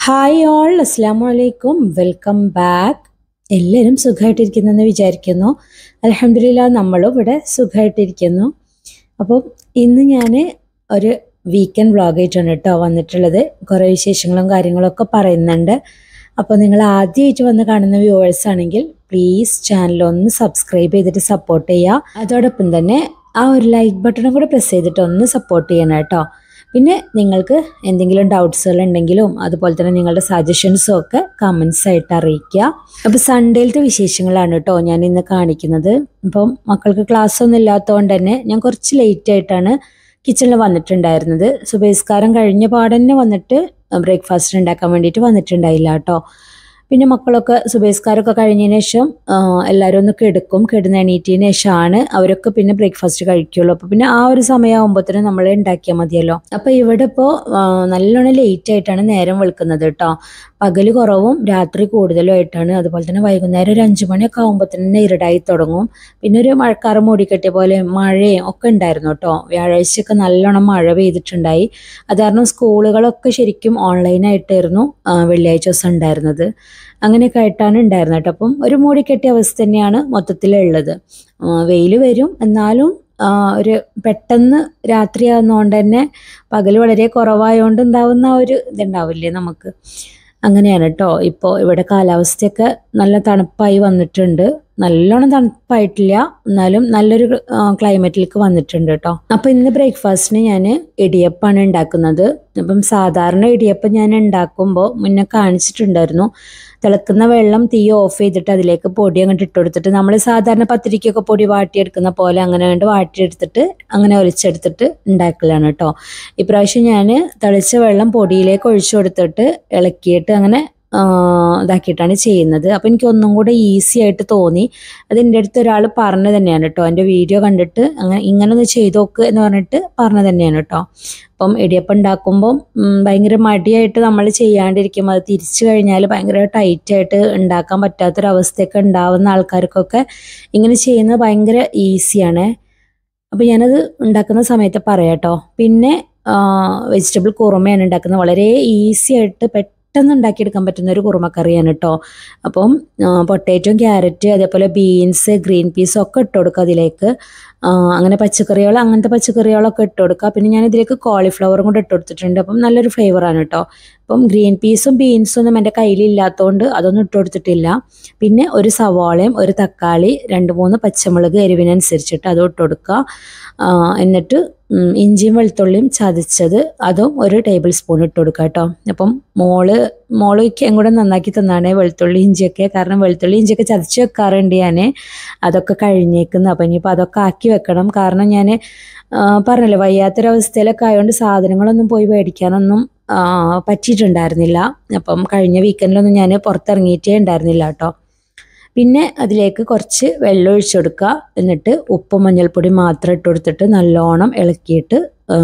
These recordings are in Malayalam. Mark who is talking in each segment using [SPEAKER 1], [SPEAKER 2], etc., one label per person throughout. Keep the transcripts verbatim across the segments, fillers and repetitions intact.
[SPEAKER 1] ഹായ് ഓൾ, അസ്സാം വലൈക്കും, വെൽക്കം ബാക്ക്. എല്ലാവരും സുഖമായിട്ടിരിക്കുന്നെന്ന് വിചാരിക്കുന്നു. അൽഹംദുലില്ലാ നമ്മളും ഇവിടെ സുഖമായിട്ടിരിക്കുന്നു. അപ്പോൾ ഇന്ന് ഞാൻ ഒരു വീക്കെൻഡ് വ്ളോഗായിട്ടാണ് കേട്ടോ വന്നിട്ടുള്ളത്. കുറേ വിശേഷങ്ങളും കാര്യങ്ങളൊക്കെ പറയുന്നുണ്ട്. അപ്പോൾ നിങ്ങൾ ആദ്യമായിട്ട് വന്ന് കാണുന്ന വ്യൂവേഴ്സ് ആണെങ്കിൽ പ്ലീസ് ചാനലൊന്ന് സബ്സ്ക്രൈബ് ചെയ്തിട്ട് സപ്പോർട്ട് ചെയ്യുക. അതോടൊപ്പം തന്നെ ആ ഒരു ലൈക്ക് ബട്ടണും കൂടെ പ്രസ് ചെയ്തിട്ട് ഒന്ന് സപ്പോർട്ട് ചെയ്യണം കേട്ടോ. പിന്നെ നിങ്ങൾക്ക് എന്തെങ്കിലും ഡൗട്ട്സുകൾ ഉണ്ടെങ്കിലും അതുപോലെ തന്നെ നിങ്ങളുടെ സജഷൻസും ഒക്കെ കമൻസ് ആയിട്ട് അറിയിക്കുക. അപ്പോൾ സൺഡേയിലത്തെ വിശേഷങ്ങളാണ് കേട്ടോ ഞാൻ ഇന്ന് കാണിക്കുന്നത്. അപ്പം മക്കൾക്ക് ക്ലാസ് ഒന്നും ഇല്ലാത്തതുകൊണ്ട് തന്നെ ഞാൻ കുറച്ച് ലേറ്റ് ആയിട്ടാണ് കിച്ചണിൽ വന്നിട്ടുണ്ടായിരുന്നത്. സുബഹിസ്കാരം കഴിഞ്ഞ പാടന്നെ വന്നിട്ട് ബ്രേക്ക്ഫാസ്റ്റ് ഉണ്ടാക്കാൻ വേണ്ടിയിട്ട് വന്നിട്ടുണ്ടായില്ല കേട്ടോ. പിന്നെ മക്കളൊക്കെ സുബഹിസ്കാരമൊക്കെ കഴിഞ്ഞതിന് ശേഷം എല്ലാവരും ഒന്ന് കിടക്കും. കിടന്ന് എണീറ്റതിന് ശേഷമാണ് അവരൊക്കെ പിന്നെ ബ്രേക്ക്ഫാസ്റ്റ് കഴിക്കുള്ളൂ. അപ്പോൾ പിന്നെ ആ ഒരു സമയമാകുമ്പോഴത്തേനും നമ്മൾ ഉണ്ടാക്കിയാൽ മതിയല്ലോ. അപ്പോൾ ഇവിടെ ഇപ്പോൾ നല്ലോണം ലേറ്റ് ആയിട്ടാണ് നേരം വെളുക്കുന്നത് കേട്ടോ. പകൽ കുറവും രാത്രി കൂടുതലും ആയിട്ടാണ്. അതുപോലെ തന്നെ വൈകുന്നേരം ഒരു അഞ്ചു മണിയൊക്കെ ആകുമ്പോൾ തന്നെ ഇരുടായി തുടങ്ങും. പിന്നെ ഒരു മഴക്കാറ് മൂടിക്കെട്ടിയ പോലെ മഴയും ഒക്കെ ഉണ്ടായിരുന്നു കേട്ടോ. വ്യാഴാഴ്ചയൊക്കെ നല്ലോണം മഴ പെയ്തിട്ടുണ്ടായി. അത് കാരണം സ്കൂളുകളൊക്കെ ശരിക്കും ഓൺലൈനായിട്ടായിരുന്നു വെള്ളിയാഴ്ച ദിവസം ഉണ്ടായിരുന്നത്. അങ്ങനെയൊക്കെ ആയിട്ടാണ് ഉണ്ടായിരുന്നത് കേട്ടോ. അപ്പം ഒരു മൂടിക്കെട്ടിയ അവസ്ഥ തന്നെയാണ് മൊത്തത്തിലുള്ളത്. വെയിൽ വരും, എന്നാലും ഒരു പെട്ടെന്ന് രാത്രിയാകുന്നതുകൊണ്ട് തന്നെ പകൽ വളരെ കുറവായതുകൊണ്ട് ഉണ്ടാവുന്ന ഒരു ഇതുണ്ടാവില്ലേ നമുക്ക്. അങ്ങനെയാണ് കേട്ടോ. ഇപ്പോൾ ഇവിടെ കാലാവസ്ഥയൊക്കെ നല്ല തണുപ്പായി വന്നിട്ടുണ്ട്. നല്ലോണം തണുപ്പായിട്ടില്ല, എന്നാലും നല്ലൊരു ക്ലൈമറ്റിലേക്ക് വന്നിട്ടുണ്ട് കേട്ടോ. അപ്പോൾ ഇന്ന് ബ്രേക്ക്ഫാസ്റ്റിന് ഞാൻ ഇടിയപ്പമാണ് ഉണ്ടാക്കുന്നത്. അപ്പം സാധാരണ ഇടിയപ്പം ഞാൻ ഉണ്ടാക്കുമ്പോൾ മുന്നേ കാണിച്ചിട്ടുണ്ടായിരുന്നു. തിളക്കുന്ന വെള്ളം തീ ഓഫ് ചെയ്തിട്ട് അതിലേക്ക് പൊടി അങ്ങോട്ട് ഇട്ട് കൊടുത്തിട്ട് നമ്മൾ സാധാരണ പത്തിരിക്കൊക്കെ പൊടി വാട്ടിയെടുക്കുന്ന പോലെ അങ്ങനെ കണ്ട് വാട്ടിയെടുത്തിട്ട് അങ്ങനെ ഒലിച്ചെടുത്തിട്ട് ഉണ്ടാക്കലാണ് കേട്ടോ. ഇപ്രാവശ്യം ഞാൻ തിളച്ച വെള്ളം പൊടിയിലേക്ക് ഒഴിച്ചു കൊടുത്തിട്ട് ഇളക്കിയിട്ട് അങ്ങനെ ഇതാക്കിയിട്ടാണ് ചെയ്യുന്നത്. അപ്പോൾ എനിക്ക് ഒന്നും കൂടെ ഈസി ആയിട്ട് തോന്നി. അത് എൻ്റെ അടുത്ത് ഒരാൾ പറഞ്ഞു തന്നെയാണ് കേട്ടോ. എൻ്റെ വീഡിയോ കണ്ടിട്ട് അങ്ങനെ ഇങ്ങനെ ഒന്ന് ചെയ്ത് നോക്ക് എന്ന് പറഞ്ഞിട്ട് പറഞ്ഞു തന്നെയാണ് കേട്ടോ. അപ്പം ഇടിയപ്പം ഉണ്ടാക്കുമ്പം ഭയങ്കര മടിയായിട്ട് നമ്മൾ ചെയ്യാണ്ടിരിക്കും. അത് തിരിച്ചു കഴിഞ്ഞാൽ ഭയങ്കര ടൈറ്റായിട്ട് ഉണ്ടാക്കാൻ പറ്റാത്തൊരവസ്ഥയൊക്കെ ഉണ്ടാവുന്ന ആൾക്കാർക്കൊക്കെ ഇങ്ങനെ ചെയ്യുന്നത് ഭയങ്കര ഈസിയാണ്. അപ്പോൾ ഞാനത് ഉണ്ടാക്കുന്ന സമയത്ത് പറയാം കേട്ടോ. പിന്നെ വെജിറ്റബിൾ കുറുമയാണ് ഉണ്ടാക്കുന്നത്. വളരെ ഈസി ആയിട്ട് പെട്ടെന്ന് പെട്ടെന്ന് ഉണ്ടാക്കിയെടുക്കാൻ പറ്റുന്ന ഒരു കുറുമക്കറിയാണ് കേട്ടോ. അപ്പം പൊട്ടാറ്റോയും ക്യാരറ്റ് അതേപോലെ ബീൻസ് ഗ്രീൻ പീസും ഒക്കെ ഇട്ട് കൊടുക്കുക അതിലേക്ക്. അങ്ങനെ പച്ചക്കറികൾ അങ്ങനത്തെ പച്ചക്കറികളൊക്കെ ഇട്ട് കൊടുക്കുക. പിന്നെ ഞാൻ ഇതിലേക്ക് കോളിഫ്ലവറും കൂടെ ഇട്ട് കൊടുത്തിട്ടുണ്ട്. അപ്പം നല്ലൊരു ഫ്ലേവറാണ് കേട്ടോ. അപ്പം ഗ്രീൻ പീസും ബീൻസും ഒന്നും എൻ്റെ കയ്യിലില്ലാത്തതുകൊണ്ട് അതൊന്നും ഇട്ട് കൊടുത്തിട്ടില്ല. പിന്നെ ഒരു സവാളയും ഒരു തക്കാളി രണ്ട് മൂന്ന് പച്ചമുളക് എരിവിനനുസരിച്ചിട്ട് അതും ഇട്ട് കൊടുക്കുക. എന്നിട്ട് ഇഞ്ചിയും വെളുത്തുള്ളിയും ചതച്ചത് അതും ഒരു ടേബിൾ സ്പൂൺ ഇട്ട് കൊടുക്കുക കേട്ടോ. അപ്പം മോള് മോളൊക്കെ കൂടെ നന്നാക്കി തന്നാണ് വെളുത്തുള്ളി ഇഞ്ചിയൊക്കെ. കാരണം വെളുത്തുള്ളി ഇഞ്ചിയൊക്കെ ചതച്ച് വെക്കാറുണ്ട് ഞാൻ. അതൊക്കെ കഴിഞ്ഞേക്കുന്നു. അപ്പം ഇനിയിപ്പോൾ അതൊക്കെ ആക്കി വെക്കണം. കാരണം ഞാൻ പറഞ്ഞല്ലോ വയ്യാത്തൊരവസ്ഥയിലൊക്കെ ആയതുകൊണ്ട് സാധനങ്ങളൊന്നും പോയി മേടിക്കാനൊന്നും പറ്റിയിട്ടുണ്ടായിരുന്നില്ല. അപ്പം കഴിഞ്ഞ വീക്കെൻഡിലൊന്നും ഞാൻ പുറത്തിറങ്ങിയിട്ടേ ഉണ്ടായിരുന്നില്ല കേട്ടോ. പിന്നെ അതിലേക്ക് കുറച്ച് വെള്ളം ഒഴിച്ചു കൊടുക്കുക. എന്നിട്ട് ഉപ്പും മഞ്ഞൾപ്പൊടി മാത്രം ഇട്ട് കൊടുത്തിട്ട് നല്ലോണം ഇളക്കിയിട്ട്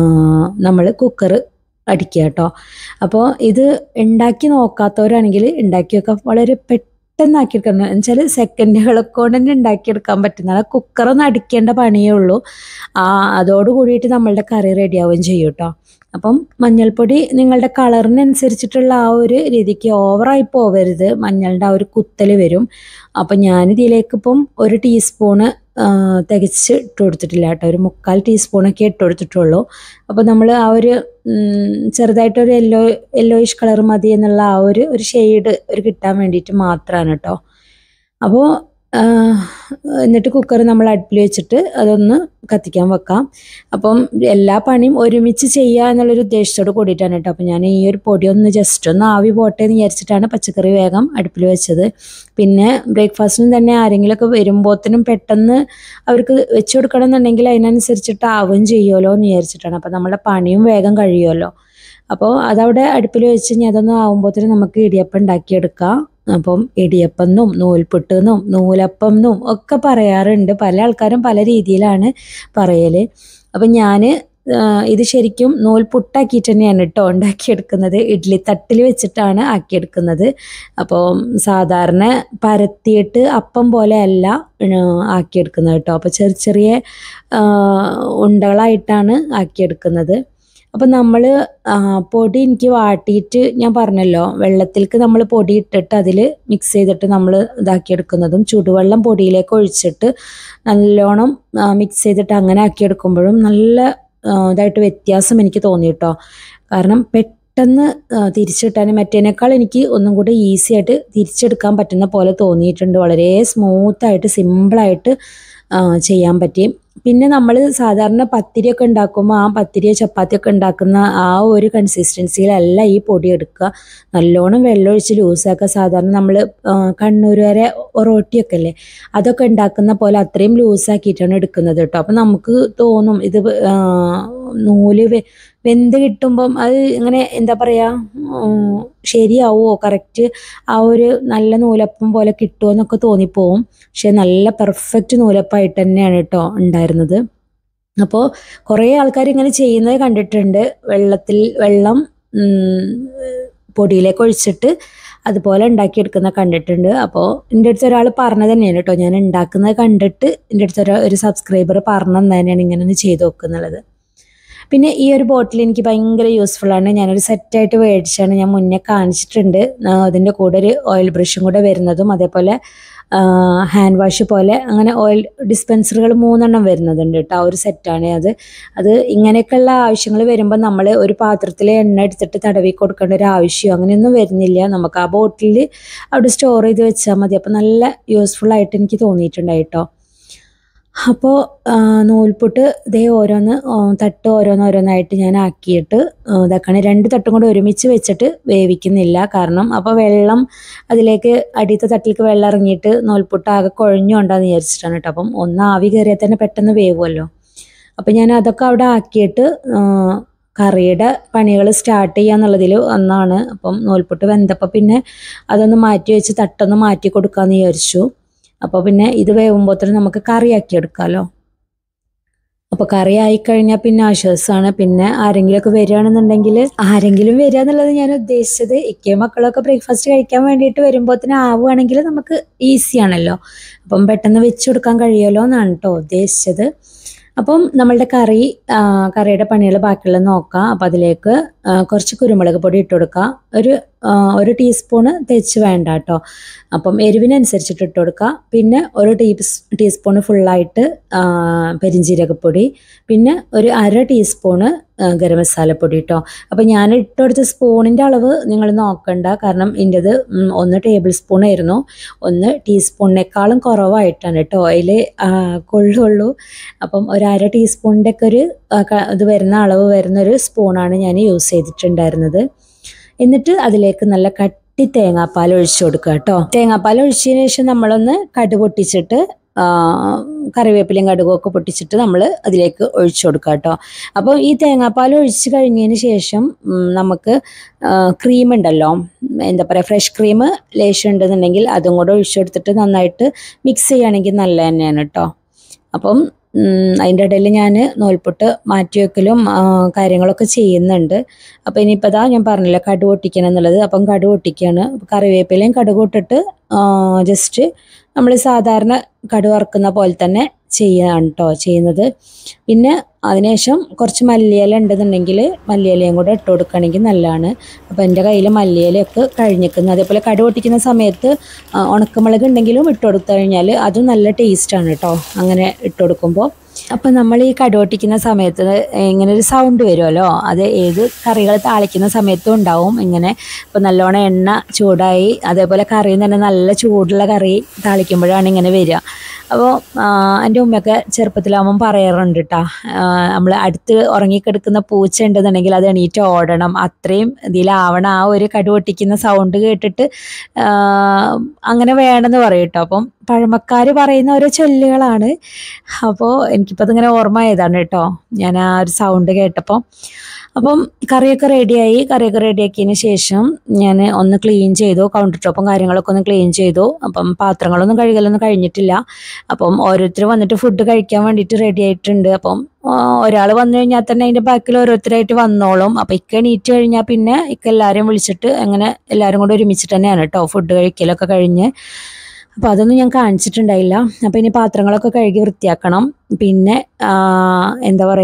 [SPEAKER 1] നമ്മൾ കുക്കർ അടിക്കുക കേട്ടോ. അപ്പോൾ ഇത് ഉണ്ടാക്കി നോക്കാത്തവരാണെങ്കിൽ ഉണ്ടാക്കി വെക്കാൻ വളരെ പെട്ടെന്ന് ആക്കിയെടുക്കണം. എന്ന് വെച്ചാൽ സെക്കൻഡുകളൊക്കെ കൊണ്ട് തന്നെ ഉണ്ടാക്കിയെടുക്കാൻ പറ്റുന്നതാണ്. കുക്കറൊന്നും അടിക്കേണ്ട പണിയേ ഉള്ളൂ. അതോട് കൂടിയിട്ട് നമ്മളുടെ കറി റെഡിയാവുകയും ചെയ്യും കേട്ടോ. അപ്പം മഞ്ഞൾപ്പൊടി നിങ്ങളുടെ കളറിനനുസരിച്ചിട്ടുള്ള ആ ഒരു രീതിക്ക് ഓവറായി പോവരുത്. മഞ്ഞളുടെ ആ ഒരു കുത്തൽ വരും. അപ്പം ഞാനിതിലേക്ക് ഇപ്പം ഒരു ടീസ്പൂണ് തികച്ച് ഇട്ട് കൊടുത്തിട്ടില്ല കേട്ടോ. ഒരു മുക്കാൽ ടീസ്പൂണൊക്കെ ഇട്ട് കൊടുത്തിട്ടുള്ളൂ. അപ്പോൾ നമ്മൾ ആ ഒരു ചെറുതായിട്ടൊരു യെല്ലോ യെല്ലോയിഷ് കളർ മതി എന്നുള്ള ആ ഒരു ഒരു ഷെയ്ഡ് ഒരു കിട്ടാൻ വേണ്ടിയിട്ട് മാത്രമാണ് കേട്ടോ. അപ്പോൾ എന്നിട്ട് കുക്കർ നമ്മൾ അടുപ്പിൽ വെച്ചിട്ട് അതൊന്ന് കത്തിക്കാൻ വെക്കാം. അപ്പം എല്ലാ പണിയും ഒരുമിച്ച് ചെയ്യുക എന്നുള്ളൊരു ഉദ്ദേശത്തോട് കൂടിയിട്ടാണ് കേട്ടോ. അപ്പം ഞാൻ ഈ ഒരു പൊടി ഒന്ന് ജസ്റ്റ് ഒന്ന് ആവി പോട്ടെ എന്ന് വിചാരിച്ചിട്ടാണ് പച്ചക്കറി വേഗം അടുപ്പിൽ വെച്ചത്. പിന്നെ ബ്രേക്ക്ഫാസ്റ്റിനും തന്നെ ആരെങ്കിലുമൊക്കെ വരുമ്പോഴത്തേനും പെട്ടെന്ന് അവർക്ക് വെച്ച് കൊടുക്കണം എന്നുണ്ടെങ്കിൽ അതിനനുസരിച്ചിട്ട് ആവുകയും ചെയ്യുമല്ലോ എന്ന് വിചാരിച്ചിട്ടാണ്. അപ്പം നമ്മുടെ പണിയും വേഗം കഴിയുമല്ലോ. അപ്പോൾ അതവിടെ അടുപ്പിൽ വെച്ച് കഴിഞ്ഞാൽ അതൊന്നും ആകുമ്പോഴത്തേനും നമുക്ക് ഇടിയപ്പം ഉണ്ടാക്കിയെടുക്കാം. അപ്പം ഇടിയപ്പെന്നും നൂൽപുട്ടെന്നും നൂലപ്പമെന്നും ഒക്കെ പറയാറുണ്ട്. പല ആൾക്കാരും പല രീതിയിലാണ് പറയൽ. അപ്പം ഞാൻ ഇത് ശരിക്കും നൂൽപുട്ടാക്കിയിട്ട് തന്നെയാണ് കേട്ടോ ഉണ്ടാക്കിയെടുക്കുന്നത്. ഇഡ്ഡലി തട്ടിൽ വെച്ചിട്ടാണ് ആക്കിയെടുക്കുന്നത്. അപ്പോൾ സാധാരണ പരത്തിയിട്ട് അപ്പം പോലെ അല്ല ആക്കിയെടുക്കുന്നത് കേട്ടോ. അപ്പോൾ ചെറിയ ചെറിയ ഉണ്ടകളായിട്ടാണ് ആക്കിയെടുക്കുന്നത്. അപ്പോൾ നമ്മൾ പൊടി എനിക്ക് വാട്ടിയിട്ട് ഞാൻ പറഞ്ഞല്ലോ വെള്ളത്തിലേക്ക് നമ്മൾ പൊടി ഇട്ടിട്ട് അതിൽ മിക്സ് ചെയ്തിട്ട് നമ്മൾ ഇതാക്കിയെടുക്കുന്നതും ചൂടുവെള്ളം പൊടിയിലേക്ക് ഒഴിച്ചിട്ട് നല്ലോണം മിക്സ് ചെയ്തിട്ട് അങ്ങനെ ആക്കിയെടുക്കുമ്പോഴും നല്ല ഇതായിട്ട് വ്യത്യാസം എനിക്ക് തോന്നി കേട്ടോ. കാരണം പെട്ടെന്ന് തിരിച്ചിട്ടാൻ മറ്റേനേക്കാൾ എനിക്ക് ഒന്നും കൂടി ഈസി ആയിട്ട് തിരിച്ചെടുക്കാൻ പറ്റുന്ന പോലെ തോന്നിയിട്ടുണ്ട്. വളരെ സ്മൂത്തായിട്ട് സിമ്പിളായിട്ട് ചെയ്യാൻ പറ്റി. പിന്നെ നമ്മൾ സാധാരണ പത്തിരിയൊക്കെ ഉണ്ടാക്കുമ്പോൾ ആ പത്തിരിയോ ചപ്പാത്തിയൊക്കെ ഉണ്ടാക്കുന്ന ആ ഒരു കൺസിസ്റ്റൻസിയിലല്ല ഈ പൊടി എടുക്കുക. നല്ലോണം വെള്ളമൊഴിച്ച് ലൂസാക്കുക. സാധാരണ നമ്മൾ കണ്ണൂർ വരെ റൊട്ടിയൊക്കെ അല്ലേ അതൊക്കെ ഉണ്ടാക്കുന്ന പോലെ അത്രയും ലൂസാക്കിയിട്ടാണ് എടുക്കുന്നത് കേട്ടോ. അപ്പം നമുക്ക് തോന്നും ഇത് നൂല് വെന്ത് കിട്ടുമ്പം അത് ഇങ്ങനെ എന്താ പറയുക ശരിയാവുമോ കറക്റ്റ് ആ ഒരു നല്ല നൂലപ്പം പോലെ കിട്ടുമോ എന്നൊക്കെ തോന്നിപ്പോവും. പക്ഷെ നല്ല പെർഫെക്റ്റ് നൂലപ്പമായിട്ട് തന്നെയാണ് കേട്ടോ ഉണ്ടായിരുന്നത്. അപ്പോൾ കുറേ ആൾക്കാർ ഇങ്ങനെ ചെയ്യുന്നത് കണ്ടിട്ടുണ്ട്. വെള്ളത്തിൽ വെള്ളം പൊടിയിലേക്ക് ഒഴിച്ചിട്ട് അതുപോലെ ഉണ്ടാക്കിയെടുക്കുന്ന കണ്ടിട്ടുണ്ട്. അപ്പോൾ എൻ്റെ അടുത്ത് ഒരാൾ പറഞ്ഞത് തന്നെയാണ് കേട്ടോ, ഞാൻ ഉണ്ടാക്കുന്നത് കണ്ടിട്ട് എൻ്റെ അടുത്ത് ഒരു ഒരു സബ്സ്ക്രൈബർ പറഞ്ഞു തന്നെയാണ് ഇങ്ങനെ ഒന്ന് ചെയ്ത് നോക്കുന്നുള്ളത്. പിന്നെ ഈ ഒരു ബോട്ടിൽ എനിക്ക് ഭയങ്കര യൂസ്ഫുള്ളാണ്. ഞാനൊരു സെറ്റായിട്ട് മേടിച്ചാണ്, ഞാൻ മുന്നേ കാണിച്ചിട്ടുണ്ട്. അതിൻ്റെ കൂടെ ഒരു ഓയിൽ ബ്രഷും കൂടെ വരുന്നതും അതേപോലെ ഹാൻഡ് വാഷ് പോലെ അങ്ങനെ ഓയിൽ ഡിസ്പെൻസറുകൾ മൂന്നെണ്ണം വരുന്നതുണ്ട് കേട്ടോ. ആ ഒരു സെറ്റാണ് അത്. അത് ഇങ്ങനെയൊക്കെയുള്ള ആവശ്യങ്ങൾ വരുമ്പോൾ നമ്മൾ ഒരു പാത്രത്തിൽ എണ്ണ എടുത്തിട്ട് തടവി കൊടുക്കേണ്ട ഒരു ആവശ്യമോ അങ്ങനെയൊന്നും വരുന്നില്ല. നമുക്ക് ആ ബോട്ടിൽ അവിടെ സ്റ്റോർ ചെയ്ത് വെച്ചാൽ മതി. അപ്പോൾ നല്ല യൂസ്ഫുള്ളായിട്ട് എനിക്ക് തോന്നിയിട്ടുണ്ടായി കേട്ടോ. അപ്പോൾ നൂൽപുട്ട് ഇതേ ഓരോന്ന് തട്ട് ഓരോന്ന് ഓരോന്നായിട്ട് ഞാൻ ആക്കിയിട്ട് ഇതാക്കാണ്. രണ്ട് തട്ടും കൂടെ ഒരുമിച്ച് വെച്ചിട്ട് വേവിക്കുന്നില്ല. കാരണം അപ്പോൾ വെള്ളം അതിലേക്ക് അടിയത്തെ തട്ടിലേക്ക് വെള്ളം ഇറങ്ങിയിട്ട് നൂൽപുട്ട് ആകെ കുഴഞ്ഞുകൊണ്ടാന്ന് വിചാരിച്ചിട്ടാണ് കേട്ടോ. അപ്പം ഒന്ന് ആവി കയറിയാൽ തന്നെ പെട്ടെന്ന് വേവുമല്ലോ. അപ്പം ഞാൻ അതൊക്കെ അവിടെ ആക്കിയിട്ട് കറിയുടെ പണികൾ സ്റ്റാർട്ട് ചെയ്യാന്നുള്ളതിൽ ഒന്നാണ്. അപ്പം നൂൽപുട്ട് വെന്തപ്പോൾ പിന്നെ അതൊന്ന് മാറ്റി വെച്ച് തട്ടൊന്ന് മാറ്റി കൊടുക്കാമെന്ന് വിചാരിച്ചു. അപ്പോൾ പിന്നെ ഇത് വേവുമ്പോഴത്തേനും നമുക്ക് കറിയാക്കി എടുക്കാമല്ലോ. അപ്പോൾ കറി ആയിക്കഴിഞ്ഞാൽ പിന്നെ ആശ്വാസമാണ്. പിന്നെ ആരെങ്കിലുമൊക്കെ വരികയാണെന്നുണ്ടെങ്കിൽ ആരെങ്കിലും വരിക എന്നുള്ളത് ഞാൻ ഉദ്ദേശിച്ചത് ഇക്കയും മക്കളൊക്കെ ബ്രേക്ക്ഫാസ്റ്റ് കഴിക്കാൻ വേണ്ടിയിട്ട് വരുമ്പോഴത്തേനും ആവുകയാണെങ്കിൽ നമുക്ക് ഈസിയാണല്ലോ. അപ്പം പെട്ടെന്ന് വെച്ച് കൊടുക്കാൻ കഴിയുമല്ലോ എന്നാണ് കേട്ടോ ഉദ്ദേശിച്ചത്. അപ്പം നമ്മളുടെ കറി കറിയുടെ പണികൾ ബാക്കിയുള്ളത് നോക്കാം. അപ്പം അതിലേക്ക് കുറച്ച് കുരുമുളക് പൊടി ഇട്ട് കൊടുക്കുക. ഒരു ഒരു ടീസ്പൂണ് തെച്ച് വേണ്ട കേട്ടോ. അപ്പം എരിവിനനുസരിച്ചിട്ട് ഇട്ട് കൊടുക്കുക. പിന്നെ ഒരു ടീ ടീസ്പൂണ് ഫുള്ളായിട്ട് പെരിഞ്ജീരകപ്പൊടി, പിന്നെ ഒരു അര ടീസ്പൂണ് ഗരം മസാലപ്പൊടി കേട്ടോ. അപ്പം ഞാൻ ഇട്ട് കൊടുത്ത സ്പൂണിൻ്റെ അളവ് നിങ്ങൾ നോക്കണ്ട. കാരണം ഇതിൻ്റെത് ഒന്ന് ടേബിൾ സ്പൂണായിരുന്നു, ഒന്ന് ടീസ്പൂണിനേക്കാളും കുറവായിട്ടാണ് കേട്ടോ അതിൽ കൊള്ളുള്ളൂ. അപ്പം ഒരു അര ടീസ്പൂണിൻ്റെ ഒക്കെ ഒരു ഇത് വരുന്ന അളവ് വരുന്നൊരു സ്പൂണാണ് ഞാൻ യൂസ് ചെയ്തിട്ടുണ്ടായിരുന്നത്. എന്നിട്ട് അതിലേക്ക് നല്ല കട്ടി തേങ്ങാപ്പാൽ ഒഴിച്ചു കൊടുക്കുക കേട്ടോ. തേങ്ങാപ്പാൽ ഒഴിച്ചതിന് ശേഷം നമ്മളൊന്ന് കടുക് പൊട്ടിച്ചിട്ട് കറിവേപ്പിലയും കടുകും ഒക്കെ പൊട്ടിച്ചിട്ട് നമ്മൾ അതിലേക്ക് ഒഴിച്ചു കൊടുക്കുക കേട്ടോ. അപ്പോൾ ഈ തേങ്ങാപ്പാൽ ഒഴിച്ച് കഴിഞ്ഞതിന് ശേഷം നമുക്ക് ക്രീം ഉണ്ടല്ലോ, എന്താ പറയുക ഫ്രഷ് ക്രീം ലേശം ഉണ്ടെന്നുണ്ടെങ്കിൽ അതും കൂടെ ഒഴിച്ചു കൊടുത്തിട്ട് നന്നായിട്ട് മിക്സ് ചെയ്യുകയാണെങ്കിൽ നല്ല തന്നെയാണ് കേട്ടോ. അപ്പം അതിൻ്റെ ഇടയിൽ ഞാൻ നൂൽപുട്ട് മാറ്റി വെക്കലും കാര്യങ്ങളൊക്കെ ചെയ്യുന്നുണ്ട്. അപ്പോൾ ഇനിയിപ്പോൾ ഇതാ ഞാൻ പറഞ്ഞില്ല കടുക് പൊട്ടിക്കണം എന്നുള്ളത്. അപ്പം കടുക് പൊട്ടിക്കുകയാണ്. കറിവേപ്പിലയും കടുക് ഇട്ടിട്ട് ജസ്റ്റ് നമ്മൾ സാധാരണ കടുക് വറുക്കുന്ന പോലെ തന്നെ ചെയ്യുകയാണ് കേട്ടോ ചെയ്യുന്നത്. പിന്നെ അതിനുശേഷം കുറച്ച് മല്ലിയില ഉണ്ടെന്നുണ്ടെങ്കിൽ മല്ലിയിലയും കൂടെ ഇട്ട് കൊടുക്കുകയാണെങ്കിൽ നല്ലതാണ്. അപ്പോൾ എൻ്റെ കയ്യിൽ മല്ലിയിലയൊക്കെ കഴിഞ്ഞിരിക്കുന്നത്. അതേപോലെ കടുക് പൊട്ടിക്കുന്ന സമയത്ത് ഉണക്കമുളക് ഉണ്ടെങ്കിലും ഇട്ട് കൊടുത്തു കഴിഞ്ഞാൽ അതും നല്ല ടേസ്റ്റാണ് കേട്ടോ അങ്ങനെ ഇട്ട് കൊടുക്കുമ്പോൾ. അപ്പം നമ്മൾ ഈ കടുക് പൊട്ടിക്കുന്ന സമയത്ത് ഇങ്ങനെ ഒരു സൗണ്ട് വരുമല്ലോ, അത് ഏത് കറികൾ താളിക്കുന്ന സമയത്തും ഉണ്ടാവും ഇങ്ങനെ. അപ്പോൾ നല്ലോണം എണ്ണ ചൂടായി അതേപോലെ കറിയും തന്നെ നല്ല ചൂടുള്ള കറി താളിക്കുമ്പോഴാണ് ഇങ്ങനെ വരിക. അപ്പോൾ എൻ്റെ ഉമ്മയൊക്കെ ചെറുപ്പത്തിലാവുമ്പം പറയാറുണ്ട് കേട്ടോ, നമ്മൾ അടുത്ത് ഉറങ്ങിക്കിടക്കുന്ന പൂച്ച ഉണ്ടെന്നുണ്ടെങ്കിൽ അത് എണീറ്റ് ഓടണം, അത്രയും ഇതിലാവണം ആ ഒരു കടുക് പൊട്ടിക്കുന്ന സൗണ്ട് കേട്ടിട്ട് അങ്ങനെ വേണമെന്ന് പറയും കേട്ടോ. അപ്പം പഴമക്കാർ പറയുന്ന ഓരോ ചൊല്ലുകളാണ്. അപ്പോൾ എനിക്കിപ്പോൾ അതിങ്ങനെ ഓർമ്മ ആയതാണ് കേട്ടോ ഞാൻ ആ ഒരു സൗണ്ട് കേട്ടപ്പോൾ. അപ്പം കറിയൊക്കെ റെഡിയായി. കറിയൊക്കെ റെഡിയാക്കിയതിന് ശേഷം ഞാൻ ഒന്ന് ക്ലീൻ ചെയ്തു, കൗണ്ടർ ടോപ്പും കാര്യങ്ങളൊക്കെ ഒന്ന് ക്ലീൻ ചെയ്തു. അപ്പം പാത്രങ്ങളൊന്നും കഴുകലൊന്നും കഴിഞ്ഞിട്ടില്ല. അപ്പം ഓരോരുത്തർ വന്നിട്ട് ഫുഡ് കഴിക്കാൻ വേണ്ടിയിട്ട് റെഡി ആയിട്ടുണ്ട്. അപ്പം ഒരാൾ വന്നു കഴിഞ്ഞാൽ തന്നെ അതിൻ്റെ ബാക്കിൽ ഓരോരുത്തരായിട്ട് വന്നോളും. അപ്പം ഇക്ക എണീറ്റ് കഴിഞ്ഞാൽ പിന്നെ ഇക്ക എല്ലാവരെയും വിളിച്ചിട്ട് അങ്ങനെ എല്ലാവരും കൂടെ ഒരുമിച്ചിട്ട് തന്നെയാണ് കേട്ടോ ഫുഡ് കഴിക്കലൊക്കെ കഴിഞ്ഞ്. അപ്പോൾ അതൊന്നും ഞാൻ കാണിച്ചിട്ടുണ്ടായില്ല. അപ്പോൾ ഇനി പാത്രങ്ങളൊക്കെ കഴുകി വൃത്തിയാക്കണം. പിന്നെ എന്താ പറയുക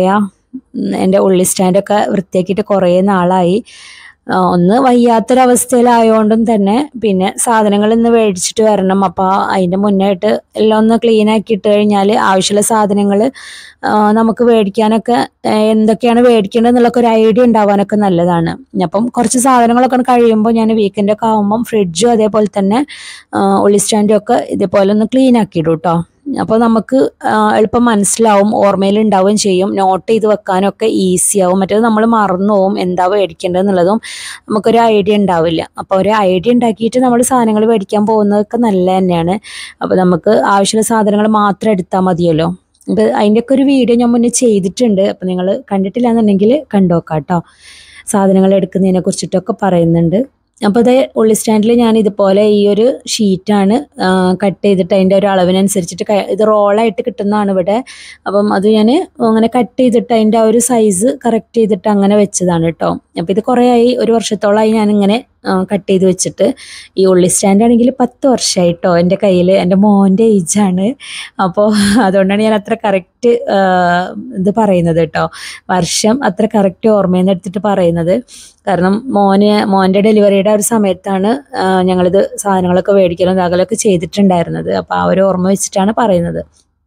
[SPEAKER 1] എൻ്റെ ഉള്ളി സ്റ്റാൻഡൊക്കെ വൃത്തിയാക്കിയിട്ട് കുറേ നാളായി. ഒന്ന് വയ്യാത്തൊരവസ്ഥയിലായതുകൊണ്ടും തന്നെ പിന്നെ സാധനങ്ങൾ ഇന്ന് മേടിച്ചിട്ട് വരണം. അപ്പോൾ അതിൻ്റെ മുന്നായിട്ട് എല്ലാം ഒന്ന് ക്ലീൻ ആക്കി ഇട്ട് കഴിഞ്ഞാൽ ആവശ്യമുള്ള സാധനങ്ങൾ നമുക്ക് മേടിക്കാനൊക്കെ എന്തൊക്കെയാണ് മേടിക്കേണ്ടത് എന്നുള്ളൊക്കെ ഒരു ഐഡിയ ഉണ്ടാവാനൊക്കെ നല്ലതാണ്. അപ്പം കുറച്ച് സാധനങ്ങളൊക്കെ കഴിയുമ്പോൾ ഞാൻ വീക്കെൻഡൊക്കെ ആകുമ്പം ഫ്രിഡ്ജും അതേപോലെ തന്നെ ഉള്ളി സ്റ്റാൻഡും ഒക്കെ ഇതേപോലെ ഒന്ന് ക്ലീൻ ആക്കിയിടും കേട്ടോ. അപ്പോൾ നമുക്ക് എളുപ്പം മനസ്സിലാവും, ഓർമ്മയിൽ ഉണ്ടാവുകയും ചെയ്യും, നോട്ട് ചെയ്ത് വെക്കാനൊക്കെ ഈസി ആവും. മറ്റേത് നമ്മൾ മറന്നു പോവും എന്താ മേടിക്കേണ്ടതെന്നുള്ളതും നമുക്കൊരു ഐഡിയ ഉണ്ടാവില്ല. അപ്പോൾ ഒരു ഐഡിയ ഉണ്ടാക്കിയിട്ട് നമ്മൾ സാധനങ്ങൾ മേടിക്കാൻ പോകുന്നതൊക്കെ നല്ല തന്നെയാണ്. അപ്പോൾ നമുക്ക് ആവശ്യമുള്ള സാധനങ്ങൾ മാത്രം എടുത്താൽ മതിയല്ലോ. ഇത് അതിൻ്റെയൊക്കെ ഒരു വീഡിയോ ഞാൻ മുന്നേ ചെയ്തിട്ടുണ്ട്. അപ്പോൾ നിങ്ങൾ കണ്ടിട്ടില്ല എന്നുണ്ടെങ്കിൽ കണ്ടുനോക്കാം കേട്ടോ. സാധനങ്ങൾ എടുക്കുന്നതിനെ കുറിച്ചിട്ടൊക്കെ പറയുന്നുണ്ട്. അപ്പോൾ അത് ഉള്ളി സ്റ്റാൻഡിൽ ഞാൻ ഇതുപോലെ ഈ ഒരു ഷീറ്റാണ് കട്ട് ചെയ്തിട്ട് അതിൻ്റെ ഒരു അളവിനനുസരിച്ചിട്ട് ഇത് റോളായിട്ട് കിട്ടുന്നതാണ് ഇവിടെ. അപ്പം അത് ഞാൻ അങ്ങനെ കട്ട് ചെയ്തിട്ട് അതിൻ്റെ ആ ഒരു സൈസ് കറക്റ്റ് ചെയ്തിട്ട് അങ്ങനെ വെച്ചതാണ് കേട്ടോ. അപ്പോൾ ഇത് കുറേ ആയി, ഒരു വർഷത്തോളമായി ഞാനിങ്ങനെ കട്ട് ചെയ്ത് വെച്ചിട്ട്. ഈ ഉള്ളി സ്റ്റാൻഡ് ആണെങ്കിൽ പത്ത് വർഷമായിട്ടോ എൻ്റെ കയ്യിൽ. എൻ്റെ മോൻ്റെ ഏജാണ്. അപ്പോൾ അതുകൊണ്ടാണ് ഞാൻ അത്ര കറക്റ്റ് ഇത് പറയുന്നത് കേട്ടോ. വർഷം അത്ര കറക്റ്റ് ഓർമ്മയിൽ നിന്ന് എടുത്തിട്ട് പറയുന്നത്. കാരണം മോന് മോൻ്റെ ഡെലിവറിയുടെ ഒരു സമയത്താണ് ഞങ്ങളിത് സാധനങ്ങളൊക്കെ മേടിക്കലും ഇതാകലൊക്കെ ചെയ്തിട്ടുണ്ടായിരുന്നത്. അപ്പോൾ ആ ഒരു ഓർമ്മ വെച്ചിട്ടാണ് പറയുന്നത്.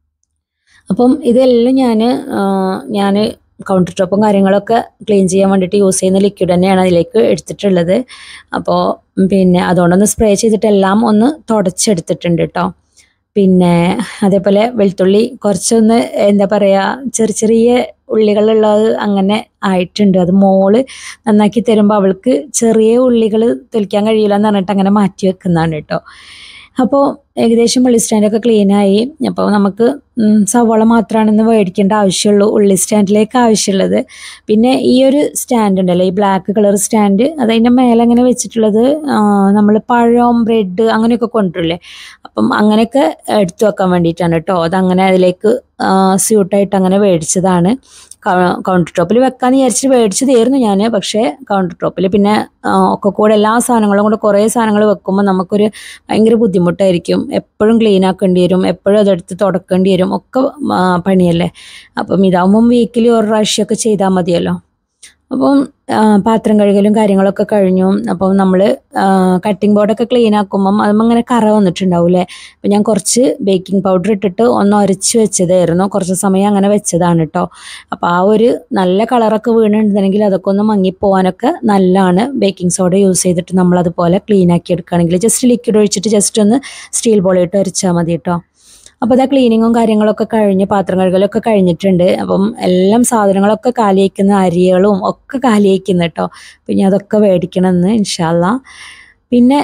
[SPEAKER 1] അപ്പം ഇതെല്ലാം ഞാൻ ഞാൻ കൗണ്ടർ ടോപ്പും കാര്യങ്ങളൊക്കെ ക്ലീൻ ചെയ്യാൻ വേണ്ടിയിട്ട് യൂസ് ചെയ്യുന്ന ലിക്വിഡ് തന്നെയാണ് അതിലേക്ക് എടുത്തിട്ടുള്ളത്. അപ്പോൾ പിന്നെ അതുകൊണ്ടൊന്ന് സ്പ്രേ ചെയ്തിട്ട് എല്ലാം ഒന്ന് തുടച്ചെടുത്തിട്ടുണ്ട് കേട്ടോ. പിന്നെ അതേപോലെ വെളുത്തുള്ളി കുറച്ചൊന്ന് എന്താ പറയുക, ചെറിയ ചെറിയ ഉള്ളികളുള്ളത് അങ്ങനെ ആയിട്ടുണ്ട്. അത് മോള് നന്നാക്കി തരുമ്പോൾ അവൾക്ക് ചെറിയ ഉള്ളികൾ തൊലിക്കാൻ കഴിയില്ല എന്ന് പറഞ്ഞിട്ട് അങ്ങനെ മാറ്റി വെക്കുന്നതാണ് കേട്ടോ. അപ്പോൾ ഏകദേശം ഉള്ളി സ്റ്റാൻഡൊക്കെ ക്ലീനായി. അപ്പോൾ നമുക്ക് സവാള മാത്രമാണെന്ന് മേടിക്കേണ്ട ആവശ്യമുള്ളൂ ഉള്ളി സ്റ്റാൻഡിലേക്ക് ആവശ്യമുള്ളത്. പിന്നെ ഈ ഒരു സ്റ്റാൻഡ് ഉണ്ടല്ലോ, ഈ ബ്ലാക്ക് കളർ സ്റ്റാൻഡ്, അതതിൻ്റെ മേലെ അങ്ങനെ വെച്ചിട്ടുള്ളത് നമ്മൾ പഴം ബ്രെഡ് അങ്ങനെയൊക്കെ കൊണ്ടുവരില്ലേ, അപ്പം അങ്ങനെയൊക്കെ എടുത്തു വെക്കാൻ വേണ്ടിയിട്ടാണ് കേട്ടോ. അതങ്ങനെ അതിലേക്ക് സ്യൂട്ടായിട്ട് അങ്ങനെ മേടിച്ചതാണ്. കൗണ്ടർ ടോപ്പിൽ വെക്കാമെന്ന് വിചാരിച്ചിട്ട് മേടിച്ചതായിരുന്നു ഞാൻ. പക്ഷേ കൗണ്ടർ ടോപ്പിൽ പിന്നെ ഒക്കെ കൂടെ എല്ലാ സാധനങ്ങളും കൂടെ കുറേ സാധനങ്ങൾ വെക്കുമ്പോൾ നമുക്കൊരു ഭയങ്കര ബുദ്ധിമുട്ടായിരിക്കും. എപ്പോഴും ക്ലീൻ ആക്കേണ്ടി വരും, എപ്പോഴും അതെടുത്ത് തുടക്കേണ്ടി വരും, ഒക്കെ പണിയല്ലേ. അപ്പം ഇതാവുമ്പം വീക്കിലി ഒരു പ്രാവശ്യമൊക്കെ ചെയ്താൽ മതിയല്ലോ. അപ്പം പാത്രം കഴുകലും കാര്യങ്ങളൊക്കെ കഴിഞ്ഞു. അപ്പം നമ്മൾ കട്ടിംഗ് ബോർഡൊക്കെ ക്ലീൻ ആക്കുമ്പം അതുമ്പോൾ അങ്ങനെ കറ വന്നിട്ടുണ്ടാവില്ലേ. അപ്പം ഞാൻ കുറച്ച് ബേക്കിംഗ് പൗഡർ ഇട്ടിട്ട് ഒന്ന് ഉരച്ച് വെച്ചതായിരുന്നു. കുറച്ച് സമയം അങ്ങനെ വെച്ചതാണ് കേട്ടോ. അപ്പോൾ ആ ഒരു നല്ല കളറൊക്കെ വീണിട്ടുണ്ടെങ്കിൽ അതൊക്കെ ഒന്ന് മങ്ങിപ്പോവാനൊക്കെ നല്ലതാണ്. ബേക്കിംഗ് സോഡ യൂസ് ചെയ്തിട്ട് നമ്മളതുപോലെ ക്ലീൻ ആക്കി എടുക്കുകയാണെങ്കിൽ ജസ്റ്റ് ലിക്വിഡ് ഒഴിച്ചിട്ട് ജസ്റ്റ് ഒന്ന് സ്റ്റീൽ ബോളിട്ട് ഉരച്ചാൽ മതി കേട്ടോ. അപ്പോൾ അതാ ക്ലീനിങ്ങും കാര്യങ്ങളൊക്കെ കഴിഞ്ഞ് പാത്രം കഴുകലൊക്കെ കഴിഞ്ഞിട്ടുണ്ട്. അപ്പം എല്ലാം സാധനങ്ങളൊക്കെ കാലിയാക്കുന്ന അരികളും ഒക്കെ കാലിയാക്കുന്ന കേട്ടോ. പിന്നെ അതൊക്കെ മേടിക്കണമെന്ന് ഇൻഷാ അല്ലാ. പിന്നെ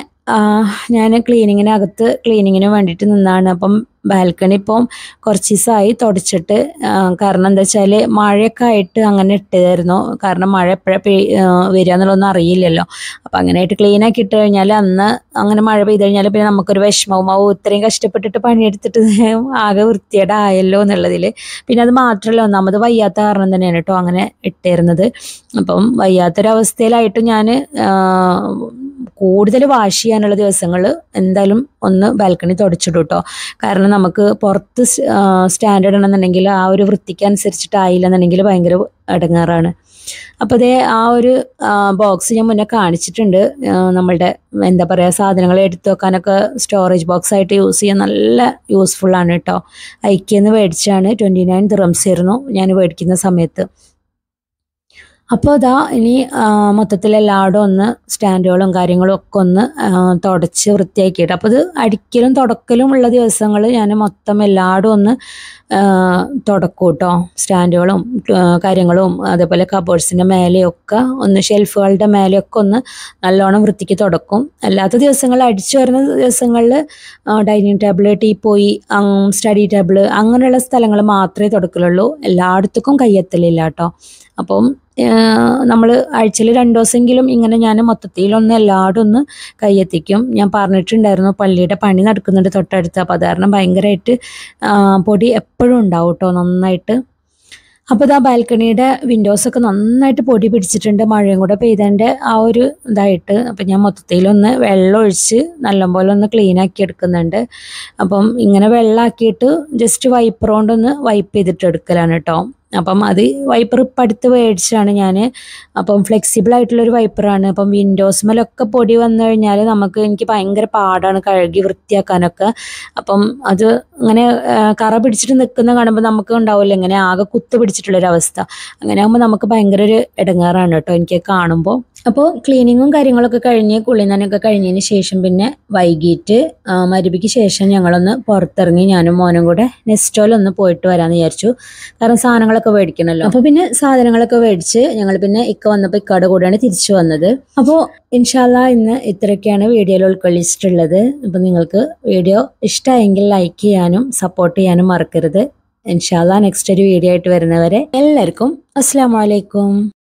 [SPEAKER 1] ഞാൻ ക്ലീനിങ്ങിനകത്ത് ക്ലീനിങ്ങിന് വേണ്ടിയിട്ട് നിന്നാണ്. അപ്പം ബാൽക്കണി ഇപ്പം കുറച്ച് ദിവസമായി തുടച്ചിട്ട്. കാരണം എന്താ വെച്ചാൽ മഴയൊക്കെ ആയിട്ട് അങ്ങനെ ഇട്ടതായിരുന്നു. കാരണം മഴ എപ്പോഴാണ് പെയ് വരിക എന്നുള്ളതൊന്നും അറിയില്ലല്ലോ. അപ്പം അങ്ങനെ ആയിട്ട് ക്ലീൻ ആക്കി ഇട്ട് കഴിഞ്ഞാൽ അന്ന് അങ്ങനെ മഴ പെയ്ത് കഴിഞ്ഞാൽ പിന്നെ നമുക്കൊരു വിഷമവും ആവും, ഇത്രയും കഷ്ടപ്പെട്ടിട്ട് പണിയെടുത്തിട്ട് ആകെ വൃത്തിയേടായല്ലോ എന്നുള്ളതിൽ. പിന്നെ അത് മാത്രമല്ല, ഒന്നാമത് വയ്യാത്ത കാരണം തന്നെയാണ് കേട്ടോ അങ്ങനെ ഇട്ടിരുന്നത്. അപ്പം വയ്യാത്തൊരവസ്ഥയിലായിട്ട് ഞാൻ കൂടുതൽ വാഷ് ചെയ്യാനുള്ള ദിവസങ്ങൾ എന്തായാലും ഒന്ന് ബാൽക്കണി തുടച്ചിടും കേട്ടോ. കാരണം നമുക്ക് പുറത്ത് സ്റ്റാൻഡ് ഇടണമെന്നുണ്ടെങ്കിൽ ആ ഒരു വൃത്തിക്ക് അനുസരിച്ചിട്ടായില്ല എന്നുണ്ടെങ്കിൽ ഭയങ്കര ഇടങ്ങാറാണ്. അപ്പോൾ അതേ ആ ഒരു ബോക്സ് ഞാൻ മുന്നേ കാണിച്ചിട്ടുണ്ട്. നമ്മളുടെ എന്താ പറയുക, സാധനങ്ങൾ എടുത്തു വെക്കാനൊക്കെ സ്റ്റോറേജ് ബോക്സ് ആയിട്ട് യൂസ് ചെയ്യാൻ നല്ല യൂസ്ഫുള്ളാണ് കേട്ടോ. ഐക്യന്ന് മേടിച്ചാണ്. ട്വൻറ്റി നയൻ ദിറംസ് ആയിരുന്നു ഞാൻ മേടിക്കുന്ന സമയത്ത്. അപ്പോൾ അതാ ഇനി മൊത്തത്തിൽ എല്ലായിടും ഒന്ന് സ്റ്റാൻഡുകളും കാര്യങ്ങളും ഒക്കെ ഒന്ന് തുടച്ച് വൃത്തിയാക്കിയിട്ട്, അപ്പോൾ ഇത് അടിക്കലും തുടക്കലും ഉള്ള ദിവസങ്ങൾ ഞാൻ മൊത്തം എല്ലായിടും ഒന്ന് തുടക്കും കേട്ടോ. സ്റ്റാൻഡുകളും കാര്യങ്ങളും അതേപോലെ കബോർഡ്സിൻ്റെ മേലെയൊക്കെ ഒന്ന്, ഷെൽഫുകളുടെ മേലെയൊക്കെ ഒന്ന് നല്ലോണം വൃത്തിക്ക് തുടക്കും. അല്ലാത്ത ദിവസങ്ങൾ അടിച്ചു വരുന്ന ദിവസങ്ങളിൽ dining table, teapoy, study table അങ്ങനെയുള്ള സ്ഥലങ്ങൾ മാത്രമേ തുടക്കലുള്ളൂ. എല്ലായിടത്തേക്കും കയ്യെത്തലില്ല കേട്ടോ. അപ്പം നമ്മൾ ആഴ്ചയിൽ രണ്ടു ദിവസമെങ്കിലും ഇങ്ങനെ ഞാൻ മൊത്തത്തിലൊന്ന് എല്ലായിടും ഒന്ന് കയ്യെത്തിക്കും. ഞാൻ പറഞ്ഞിട്ടുണ്ടായിരുന്നു പള്ളിയുടെ പണി നടക്കുന്നുണ്ട് തൊട്ടടുത്ത്. അപ്പോൾ അത് കാരണം ഭയങ്കരമായിട്ട് പൊടി എപ്പോഴും ഉണ്ടാവും കേട്ടോ, നന്നായിട്ട്. അപ്പോൾ ഇതാ ബാൽക്കണിയുടെ വിൻഡോസൊക്കെ നന്നായിട്ട് പൊടി പിടിച്ചിട്ടുണ്ട്, മഴയും കൂടെ പെയ്തതിൻ്റെ ആ ഒരു ഇതായിട്ട്. അപ്പം ഞാൻ മൊത്തത്തിലൊന്ന് വെള്ളം ഒഴിച്ച് നല്ലപോലെ ഒന്ന് ക്ലീൻ ആക്കി എടുക്കുന്നുണ്ട്. അപ്പം ഇങ്ങനെ വെള്ളമാക്കിയിട്ട് ജസ്റ്റ് വൈപ്പർ കൊണ്ടൊന്ന് വൈപ്പ് ചെയ്തിട്ട് എടുക്കലാണ് കേട്ടോ. അപ്പം അത് വൈപ്പർ ഇപ്പം അടുത്ത് മേടിച്ചാണ് ഞാൻ. അപ്പം ഫ്ലെക്സിബിൾ ആയിട്ടുള്ളൊരു വൈപ്പറാണ്. അപ്പം വിൻഡോസ്മേലൊക്കെ പൊടി വന്നു കഴിഞ്ഞാൽ നമുക്ക് എനിക്ക് ഭയങ്കര പാടാണ് കഴുകി വൃത്തിയാക്കാനൊക്കെ. അപ്പം അത് ഇങ്ങനെ കറ പിടിച്ചിട്ട് നിൽക്കുന്ന കാണുമ്പോൾ നമുക്ക് ഉണ്ടാവില്ല ഇങ്ങനെ ആകെ കുത്ത് പിടിച്ചിട്ടുള്ളൊരവസ്ഥ. അങ്ങനെ ആകുമ്പോൾ നമുക്ക് ഭയങ്കര ഒരു ഇടങ്ങാറാണ് കേട്ടോ എനിക്ക് കാണുമ്പോൾ. അപ്പോൾ ക്ലീനിങ്ങും കാര്യങ്ങളൊക്കെ കഴിഞ്ഞ് കുളിനനൊക്കെ കഴിഞ്ഞതിന് ശേഷം പിന്നെ വൈകിട്ട് മരുപിക്ക് ശേഷം ഞങ്ങളൊന്ന് പുറത്തിറങ്ങി ഞാനും മോനും കൂടെ നെസ്റ്റോലൊന്ന് പോയിട്ട് വരാമെന്ന് വിചാരിച്ചു. കാരണം സാധനങ്ങളൊക്കെ മേടിക്കണമല്ലോ. അപ്പോൾ പിന്നെ സാധനങ്ങളൊക്കെ മേടിച്ച് ഞങ്ങൾ പിന്നെ ഇക്ക വന്നപ്പോൾ ഇക്കയുടെ കൂടെയാണ് തിരിച്ചു വന്നത്. അപ്പോൾ ഇൻഷാല്ലാ ഇന്ന് ഇത്രയൊക്കെയാണ് വീഡിയോയിൽ ഉൾക്കൊള്ളിച്ചിട്ടുള്ളത്. അപ്പോൾ നിങ്ങൾക്ക് വീഡിയോ ഇഷ്ടമായെങ്കിൽ ലൈക്ക് ചെയ്യാനും സപ്പോർട്ട് ചെയ്യാനും മറക്കരുത്. ഇൻഷാല്ലാ നെക്സ്റ്റ് ഒരു വീഡിയോ ആയിട്ട് വരുന്നവരെ എല്ലാവർക്കും അസ്സലാമു അലൈക്കും.